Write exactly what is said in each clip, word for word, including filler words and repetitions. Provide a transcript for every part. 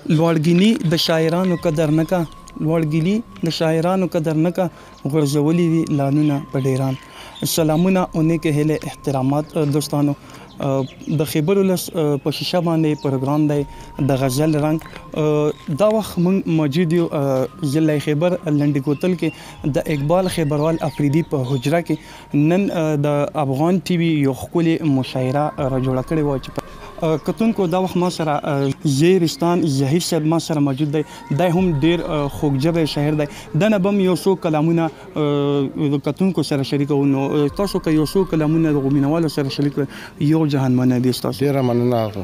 لوړګیني د شاعرانو قدر نه کا لوړګیني د شاعرانو قدر نه کا غرزولي وی لانونه په ډیران. سلامونه اونې کې هله احترامات دوستانو. د خیبر ولس په شیشه باندې پروګرام دی د غزل رنگ دا وخت موجود یو ضلع خیبر لنډی کوتل کې د اقبال خیبروال افریدي په حجره کې نن د افغان ټي وي یو ښکلې مشاعره را جوړه کړې وه چې کتونکو دا وخت ما سره زیرستان زهیر صاحب ما سره موجود دی. دا هم ډیر خوږژبی شاعر دی. دا نه به م یو څو کلامونه د کتونکو سره شریکو. نو تاسو که یو څو کلامونه د مینوالو سره شریک یو جهان مننه دي ستاسو. ډیره مننه.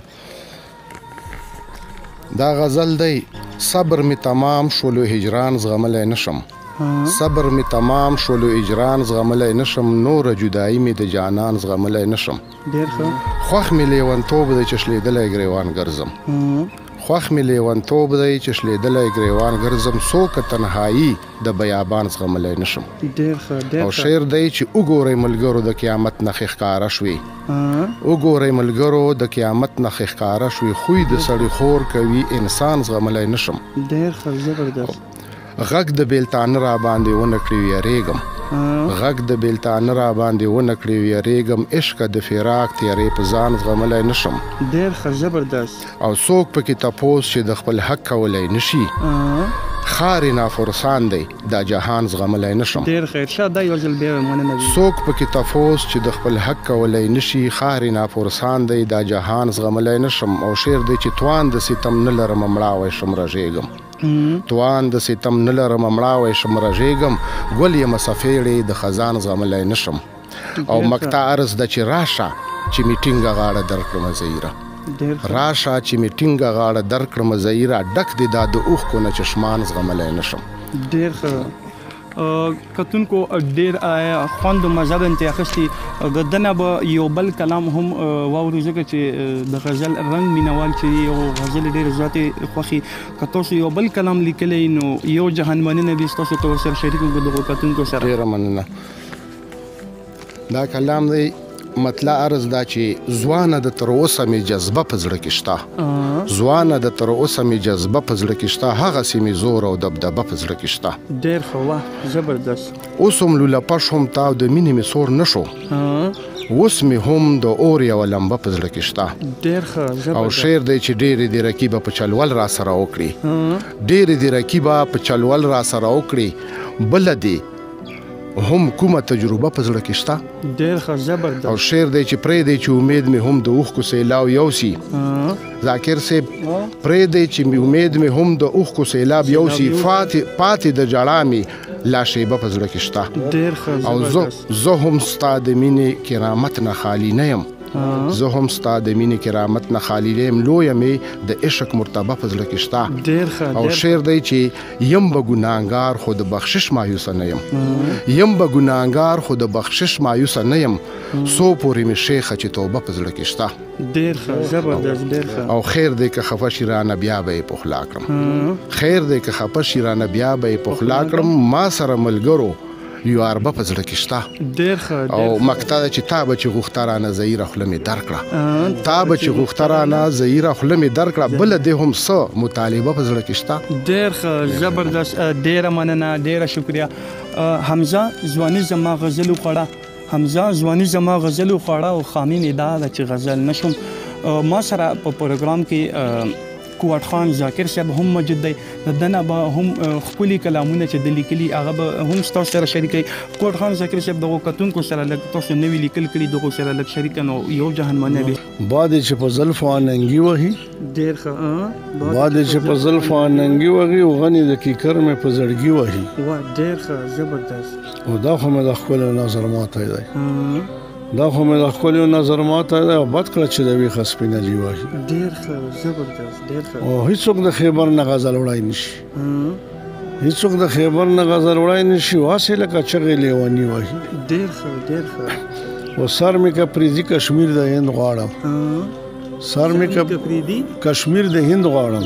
دا غزل دی: صبر می تمام شولو هجران زغملی نشم، صبر می تمام شولو هجران زغملی نشم، نور جدایی می د جانان زغملی نشم. ډیر ښه. خوښ می لیونتوب دی چې شلیدلی ګریوان ګرځم، خوښ می لیونتوب دی چې شلیدلی ګریوان ګرځم، څوک تنهایی د بیابان زغملی نشم. ډیر ښه ډیر ښه. او شعر دی چې وګورئ ملګرو د قیامت نښې ښکاره شوې، وګورئ ملګرو د قیامت نښې ښکاره شوې، خوی د سړي خور کوي انسان زغملی نشم. ډیر ښه زبردست. غږ د بیلتانه را باندې ونه کړي ویریږم، غږ د بیلتانه را باندې ونه کړي ویریږم، عشقه د فراق تیارې په ځان زغملی نشم. ډیر ښه زبردست. او څوک پکې تپوس چې د خپل حق کولی نشي، خارې نافرسان دی دا جهان زغملی نشم. ډیر ښه. ارشاد دا یو ځل بیا مننه دي. څوک پکې تپوس چې د خپل حق کولی نشي، خارې نافرسان دی دا جهان زغملی نشم. او شعر دی چې توان د ستم نه لرم مړاوی شم رژېږم، توان د ستم نه لرم مړاوی شم رژېږم، ګل یم سفیړې د خزان زغملی نشم. او مقطع عرض ده چې راشه چې می ټینګه غاړه درکړمه زیره، راشه چې می ټینګه غاړه درکړمه زیره، ډک دی دا د اوښکو نه چشمان زغملی نشم. ډیر ښه. کتونکو ډیر خوند او مزه به انتې اخیستي. د دنه به یو بل کلام هم واورو ځکه چې د غزل رنګ مینوال چې یو غزل ډېرې زیاتې خوښي. که تاسو یو بل کلام لیکلی نو یو جهان مننه دي ستاسو ته ورسره شریک کړو دغو کتونکو سره. ډېره مننه. دا کلام دی مطلع عرض دا چې ځوانه د تر اوسه مې جذبه په زړه کې شته، ځوانه د تر اوسه مې جذبه په زړه کې شته، هغسې مې زور او دبدبه په زړه کې شته. ډېر ښه. واه زبردست. اوس هم لولپه شوم تاو د مینې مې سور نه شو، اوس مې هم د اور یوه لمبه په زړه کې شته. ډېر ښه زبردست. او شعر دی چې ډېرې دې رقیبه په چلول را سره وکړي، ډېرې دې رقیبه په چلول را سره وکړي، بله دې هم کومه تجربه په زړه کې شته. ډېر ښه زبردست. او شعر دی چې پرېږدی چې امید مې هم د اوښکو سیلاب یوسي، ذاکر صاحب پرېږدی چې امید مې هم د اوښکو سیلاب یوسي، پاتې د ژړا مې لا شیبه په زړه کې شته. ډېر ښه. او زه هم ستا د مینې کرامت نه خالي نه یم، زه هم ستا د مینې کرامت نه خالي نه یم، لویه مې د عشق مرتبه په زړه کې شته. ډېر ښه. او شعر دی چې یم به ګناهګار خو د بخشش مایوسه نه یم، یم به ګناهګار خو د بخشش مایوسه نه یم، څو پورې مې شیخه چې توبه په زړه کې شته. ډېر ښه زبردست. ډېر ښه. او خیر دی که خفه شي رانه بیا به یې پخلا کړم، خیر دی که خفه شي رانه بیا به یې پخلا کړم، ما سره ملګرو یو اربه په زړه کې شته. ډېر ښه. او مقطع ده چې تا به چې غوښته رانه زهیره خوله مې درکړه، تا به چې غوښته رانه زهیره خوله مې درکړه، بله دې هم څه مطالبه په زړه کې شته. ډېر ښه زبردست. ډېره مننه، ډېره شکریه. حمزه ځواني زما غزل وخوړه، حمزه ځواني زما غزل وخوړه، او خامي مې دا ده چې غزل نشم. ما سره په پروګرام کې کوټ خان ذاکر صاحب هم موجود دی. د دنه به هم خپلې کلامونه چې د لیکلي هغه به هم ستاسو سره شریکوي. کوټ خان ذاکر صاحب دغو کتونکو سره لږ تاسو نوي لیکل کړي دغو سره لږ شریک نو یو جهان مننه دي. باد چې په زلفو اننګي وهي، ډېر ښه. باد چې په زلفو اننګي وهي، وغني د کیکر مې په زړګي وهي. واه ډېر ښه زبردست. او دا خو مې د ښکلو نظر ماتی دی، دا خو مې د ښکلو نظر ماتی دی، او بد کړه چې د ویښه سپینلي وهي. ډېر ښه زبردست. ډېر ښه. او هیڅوک د خیبر نه غزل وړی نشي، هیڅوک د خیبر نه غزل وړی نشي، واسې لکه چغې لیوني وهي. ډېر ښه. ډېر ښه. او سر مې که پریزي کشمیر د هند غواړم، سر مې که کشمیر د هند غواړم،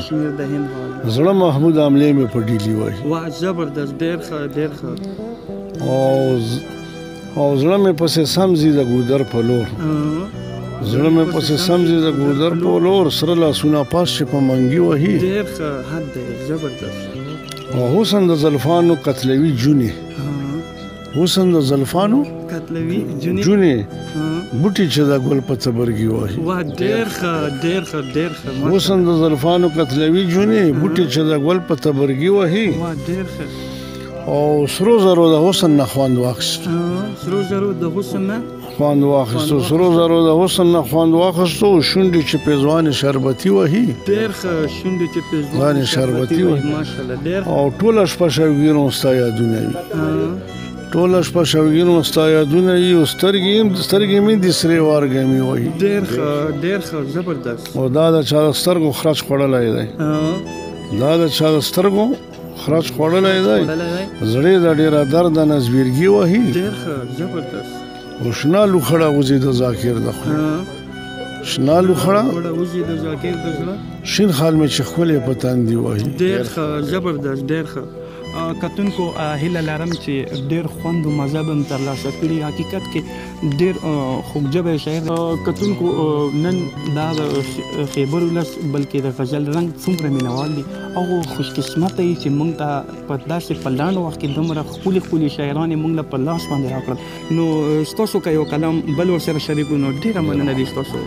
زړه محمود عملې مې په ډیلي وهي. واه زبردست. ډېر ښه. ډېر ښه. او او زړه مې پسې سمزي د ګودر په لور، زړه مې پسې سمځي د ګودر په لور سره لاسونه پاس چې په منګي وهي ډېر ښه حد دی زبردست او حسن د زلفانو قتلوي جونې حسن د زلفانو قتلوي جونې جونې بوټي چې د ګل په څبرګي وهي واه ډېر ښه ډېر ښه ډېر ښه حسن د زلفانو قتلوي جونې بوټي چې د ګل په څبرګي وهي واه ډېر ښه او سرو زرو د حسن نه خوند واخیست سرو زرو د حسن نه خوند واخیستو سرو زرو د حسن نه خوند واخیستو شونډې چې پیزوانې شربتي وهي ډېر ښه شونډې چې پیزوانې شربتي وهي ماشاءالله ډېر او ټوله شپه شوګیرو ستا یادونه وي ټوله شپه شوګیرو ستا یادونه وي او سترګې هم سترګې مې د سرې وارګمې وهي ډېر ښه ډېر ښه زبردست او دا د چا د سترګو خرچ خوړلی دی دا د چا د سترګو خرچ خوړلی دی زړې د ډېره درده نه زبیرګي وهي ډېر ښه زبردست او شنه لوخړه وځي د ذاکر د خوله شنه لوخړه وځي د ذاکر د زړه شین خال مې چې ښکلې په تندي وهي ډېر ښه زبردست ډېر ښه کتونکو هیله لرم چې ډېر خوند او مزه به مو ترلاسه کړي حقیقت کې ډېر خوږژبی شاعر کتونکو نن دا د خیبر ولس بلکې د غزل رنګ څومره مینوال دي او خوش قسمته یې چې موږ ته په داسې په لنډ وخت کې دومره ښکلي ښکلي شاعران یې موږ له په لاس باندې راکړل نو ستاسو که یو کلام بل ورسره شریک نو ډېره مننه دي ستاسو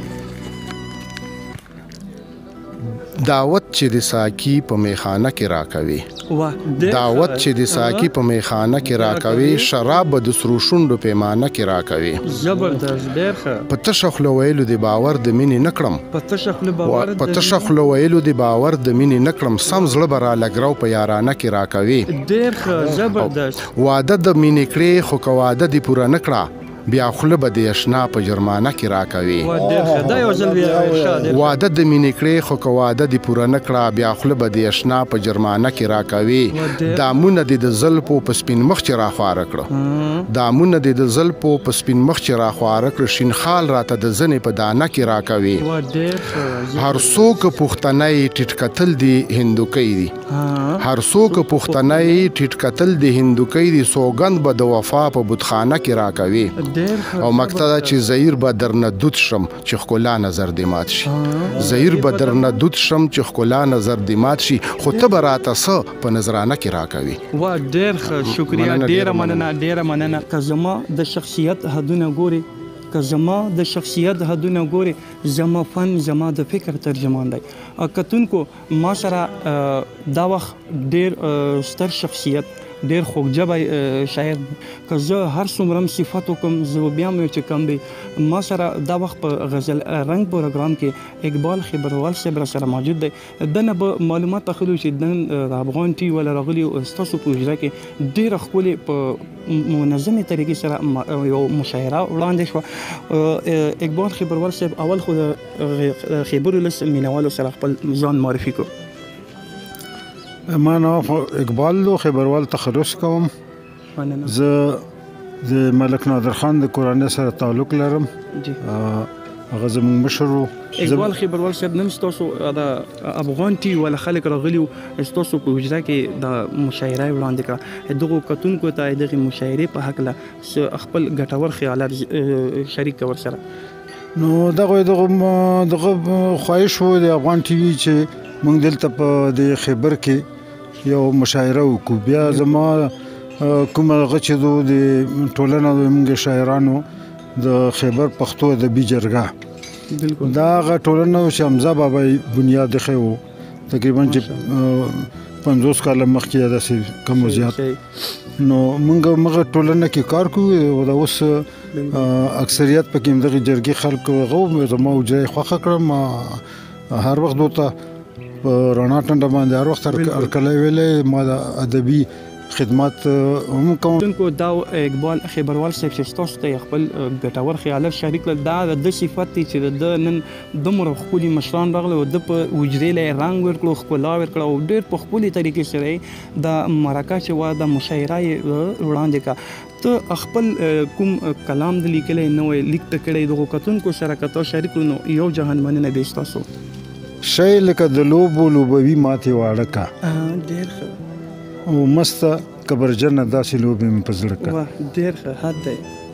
دعوت چې د ساقي په میخانه کې راکوي دعوت چې د ساقي په میخانه کې راکوي شراب د سرو شونډو پیمانه کې راکوي زبردست ډېر ښه په تشه خوله ویلو د باور د مینې نه کړم په تشه خوله باور په تشه خوله ویلو د باور د مینې نه کړم سم زړه به رالګرو په یارانه کې راکوي ډېر ښه زبردست واده د مینې کړې خو که واده دې پوره نه کړه بیا خوله به د اشنا په جرمانه کې راکوي واده د مینې کړې خو که واده دې پوره نه کړه بیا خوله به د اشنا په جرمانه کې راکوي دامونه دې د زلفو په سپین مخ چې راخواره کړه دامونه دې د زلفو په سپین مخ چې راخواره کړه شین خال راته د زنې په دانه کې راکوي هر څوک پښتنی ټیټ کتل دی هندوکۍ دي هر څوک پښتنی ټیټ کتل دی هندوکۍ دي سوګند به د وفا په بتخانه کې راکوي او مقصد چې زهیر به درنه دود شم چې ښکلا نظر دې مات شي زهیر به درنه دود شم چې ښکلا نظر دې مات شي خو ته به راته څه په نظرانه کې راکوي وا ډېر ښه شکریه ډېره مننه ډېره مننه که زما د شخصیت حدونه ګوري که زما د شخصیت حدونه ګوري زما فن زما د فکر ترجمان دی کتونکو ما سره دا وخت ډېر ستر شخصیت ډېر خوږژبی شاعر که زه هر څومره صفت وکړم زه بیا مې چې کم دی ما سره دا وخت په غزل رنګ پروګرام کې اقبال خبروال صاحب را سره موجود دی دنه به معلومات اخلو چې نن د افغان ټي وی ولا راغلي ستاسو په حجره کې ډېره ښکلې په منظمې طریقې سره یو مشاعره وړاندې شوه اقبال خبروال صاحب اول خو د خیبر ولس مینوالو سره خپل ځان معرفي کړو ما نام اقبال دو خیبروال تخرج کوم زه د ملک نادر خان د کورنۍ سره تعلق لرم جی هغه زموږ مشر و اقبال خیبروال صاحب نن ستاسو د افغان ټي ولا خلک راغلي ستاسو په حجره کې د مشاعره وړاندې کړه دغه کتونکو ته دغه مشاعرې په حق له خپل ګټور خیالات شریک کول سره نو دغه دغه دغه خواهش وو د افغان ټي وی چې موږ دلته په د خیبر کې یو مشاعره وکړو بیا زما کومه غچې دو د ټولنه د موږ شاعرانو د خیبر پښتو ادبي جرګه دا غ ټولنه چې حمزه بابا بنیاد خو تقریبا چې پنځوس کال مخکې داسې کم زیات نو موږ مغه ټولنه کې کار کوو او دا اوس اکثریت پکې دغه جرګې خلکو غو زما وجه خوخه کړم هر وخت دوته رانا ټنډه باندې هر وخت ارکلې ویلې ما د ادبي خدمات هم کوم کو دا اقبال خبروال صاحب چې تاسو ته خپل ګټور خیالات شریک کړل دا د صفات چې د نن دومره خپل مشران راغله او د وجرې له رنگ ورکړو خپل ورکړو او ډېر په خپل طریقې سره د مرکه چې وا د مشاعره وړاندې کا ته خپل کوم کلام د لیکلې نو لیکته کړي دغه کتونکو سره کتو شریک نو یو جهان مننه به تاسو شای لکه د لوبو لوبوي ماته واړه کا ډېر او مست کبرجن داسې لوبې مې په زړه کا واه ډېر ښه حد دی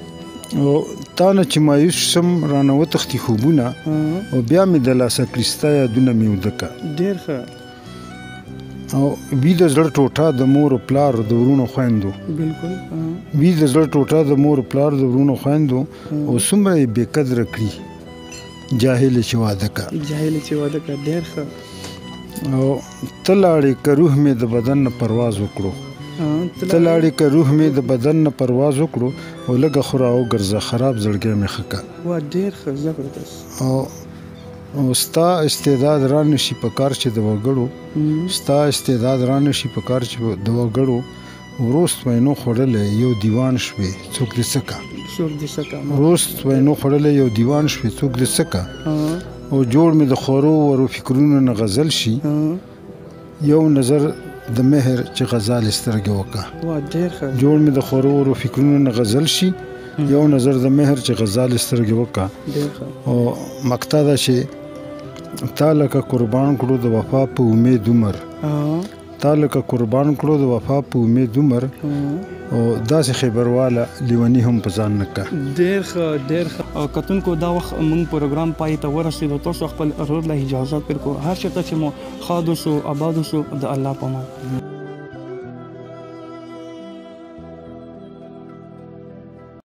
او تا نه چې مایوس سم رانه وتښتي خوبونه او بیا مې د لاسه کلیستا یادونه مې ودکه ډېر ښه او وي د زړه ټوټه د مور او پلار د ورونو خویندو بالکل وي د زړه ټوټه د مور او پلار د ورونو خویندو او څومره یې بې قدره کړي جاهل چې واده کا جاهل چې واده کا ډېر ښه او ته لاړې که روح مې د بدن نه پرواز وکړو ته لاړې که روح مې د بدن نه پرواز وکړو او لږه خوره وګرځه خراب زړګی مې ښه کا وا ډېر ښه زبردست او او ستا استعداد را نشي په کار چې د وګړو ستا استعداد را نشي په کار چې د وګړو وروست وینو خوړلی یو دیوان شوې څوک دې څه کا څوک دې څه کا وروست وینو خوړلی یو دیوان شوې څوک دې څه کا او جوړ مې د خورو ورو فکرونو نه غزل شي یو نظر د مهر چې غزال سترګې وکا وا ډېر ښه جوړ مې د خورو ورو فکرونو نه غزل شي یو نظر د مهر چې غزال سترګې وکا ډېر ښه او مقطع دا چې تا لکه قربان کړو د وفا په امید عمر تا لکه قربان کړو د وفا په امید عمر او داسې خبرواله لیونی هم په ځان نه کا ډېر ښه ډېر ښه کتونکو دا وخت موږ پروګرام پای ته ورسېدو تاسو خپل ورور له اجازه ورکړو هر چېرته چې مو ښاد اوسو آباد اوسو د الله په امان